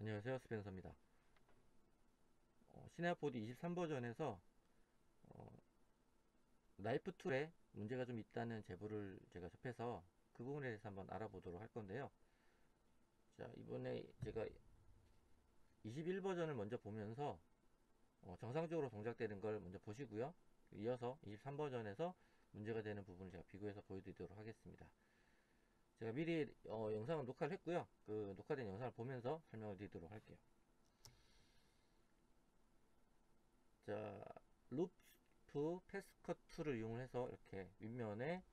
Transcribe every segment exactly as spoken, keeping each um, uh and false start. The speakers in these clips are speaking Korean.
안녕하세요, 스펜서입니다. 어, 시네아포드 이십삼 버전에서 어, 나이프 툴에 문제가 좀 있다는 제보를 제가 접해서 그 부분에 대해서 한번 알아보도록 할 건데요. 자, 이번에 제가 이십일 버전을 먼저 보면서 어, 정상적으로 동작되는 걸 먼저 보시고요. 이어서 이십삼 버전에서 문제가 되는 부분을 제가 비교해서 보여드리도록 하겠습니다. 제가 미리 어, 영상을 녹화를 했고요. 그 녹화된 영상을 보면서 설명을 드리도록 할게요. 자, 루프 패스컷 툴을 이용해서 이렇게 윗면에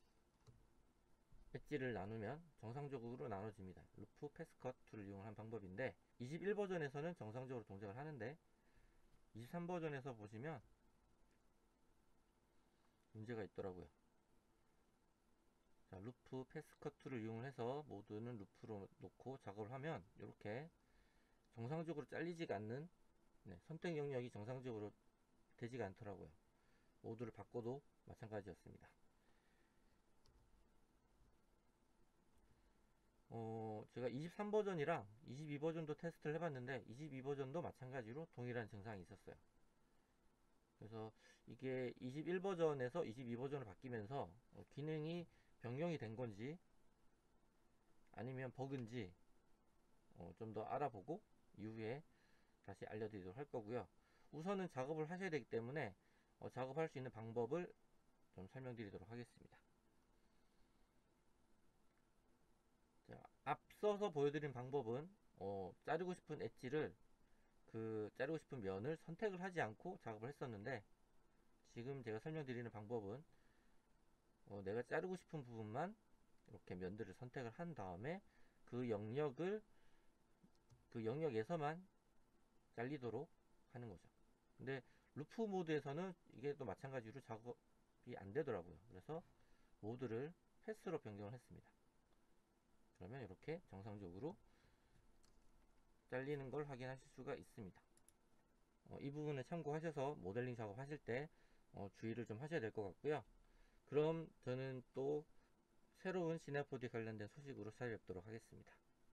엣지를 나누면 정상적으로 나눠집니다. 루프 패스컷 툴을 이용한 방법인데 이십일 버전에서는 정상적으로 동작을 하는데 이십삼 버전에서 보시면 문제가 있더라고요. 자, 루프 패스컷 툴을 이용해서 모두는 루프로 놓고 작업을 하면 이렇게 정상적으로 잘리지가 않는, 네, 선택 영역이 정상적으로 되지가 않더라고요. 모두를 바꿔도 마찬가지였습니다. 어, 제가 이십삼 버전이랑 이십이 버전도 테스트를 해봤는데 이십이 버전도 마찬가지로 동일한 증상이 있었어요. 그래서 이게 이십일 버전에서 이십이 버전으로 바뀌면서 어, 기능이 변경이 된 건지 아니면 버그인지 어, 좀 더 알아보고 이후에 다시 알려드리도록 할 거고요. 우선은 작업을 하셔야 되기 때문에 어, 작업할 수 있는 방법을 좀 설명드리도록 하겠습니다. 자, 앞서서 보여드린 방법은 어, 자르고 싶은 엣지를 그 자르고 싶은 면을 선택을 하지 않고 작업을 했었는데 지금 제가 설명드리는 방법은 어, 내가 자르고 싶은 부분만 이렇게 면들을 선택을 한 다음에 그 영역을 그 영역에서만 잘리도록 하는 거죠. 근데 루프 모드에서는 이게 또 마찬가지로 작업이 안 되더라고요. 그래서 모드를 패스로 변경을 했습니다. 그러면 이렇게 정상적으로 잘리는 걸 확인하실 수가 있습니다. 어, 이 부분을 참고하셔서 모델링 작업 하실 때 어, 주의를 좀 하셔야 될 것 같고요. 그럼 저는 또 새로운 시네포드 관련된 소식으로 찾아뵙도록 하겠습니다.